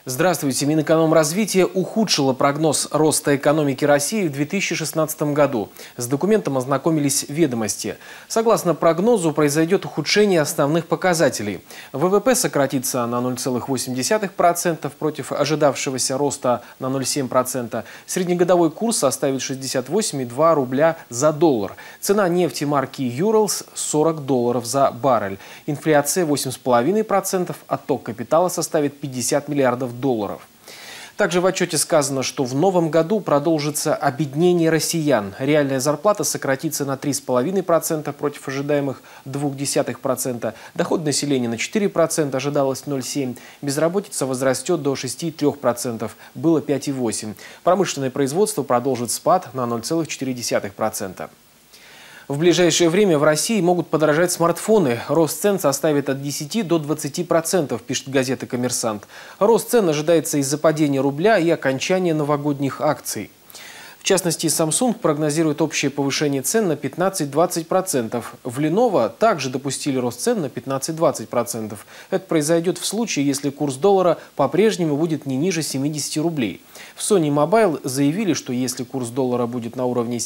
Здравствуйте. Минэкономразвитие ухудшило прогноз роста экономики России в 2016 году. С документом ознакомились «Ведомости». Согласно прогнозу, произойдет ухудшение основных показателей. ВВП сократится на 0,8% против ожидавшегося роста на 0,7%. Среднегодовой курс составит 68,2 рубля за доллар. Цена нефти марки «Юралс» – $40 за баррель. Инфляция 8,5%, отток капитала составит 50 миллиардов долларов. Также в отчете сказано, что в новом году продолжится обеднение россиян. Реальная зарплата сократится на 3,5% против ожидаемых 0,2%. Доход населения на 4%, ожидалось 0,7%. Безработица возрастет до 6,3%, было 5,8%. Промышленное производство продолжит спад на 0,4%. В ближайшее время в России могут подорожать смартфоны. Рост цен составит от 10 до 20%, пишет газета «Коммерсант». Рост цен ожидается из-за падения рубля и окончания новогодних акций. В частности, Samsung прогнозирует общее повышение цен на 15-20%. В Lenovo также допустили рост цен на 15-20%. Это произойдет в случае, если курс доллара по-прежнему будет не ниже 70 рублей. В Sony Mobile заявили, что если курс доллара будет на уровне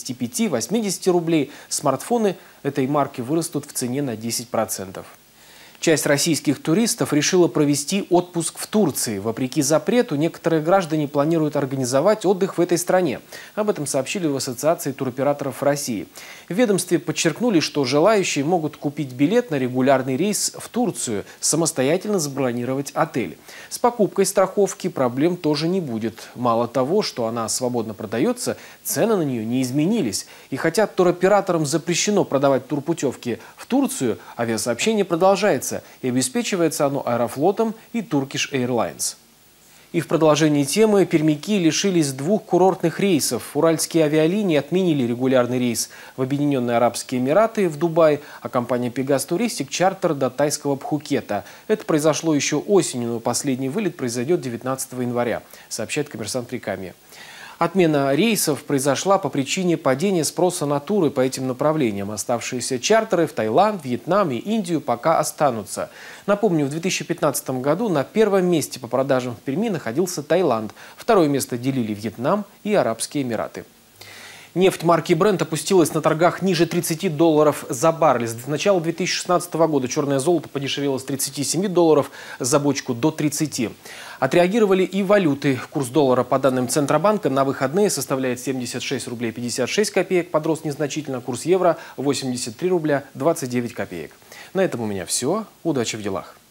75-80 рублей, смартфоны этой марки вырастут в цене на 10%. Часть российских туристов решила провести отпуск в Турции. Вопреки запрету, некоторые граждане планируют организовать отдых в этой стране. Об этом сообщили в Ассоциации туроператоров России. В ведомстве подчеркнули, что желающие могут купить билет на регулярный рейс в Турцию, самостоятельно забронировать отель. С покупкой страховки проблем тоже не будет. Мало того, что она свободно продается, цены на нее не изменились. И хотя туроператорам запрещено продавать турпутевки в Турцию, авиасообщение продолжается. И обеспечивается оно Аэрофлотом и Turkish Airlines. И в продолжении темы пермяки лишились 2 курортных рейсов. Уральские авиалинии отменили регулярный рейс в Объединенные Арабские Эмираты в Дубай, а компания Pegas Touristic чартер до тайского Пхукета. Это произошло еще осенью, но последний вылет произойдет 19 января, сообщает «Коммерсант Прикамья». Отмена рейсов произошла по причине падения спроса на туры по этим направлениям. Оставшиеся чартеры в Таиланд, Вьетнам и Индию пока останутся. Напомню, в 2015 году на первом месте по продажам в Перми находился Таиланд. Второе место делили Вьетнам и Арабские Эмираты. Нефть марки Brent опустилась на торгах ниже $30 за баррель. С начала 2016 года черное золото подешевело с $37 за бочку до 30. Отреагировали и валюты. Курс доллара, по данным Центробанка, на выходные составляет 76 рублей 56 копеек, подрос незначительно. Курс евро 83 рубля 29 копеек. На этом у меня все. Удачи в делах.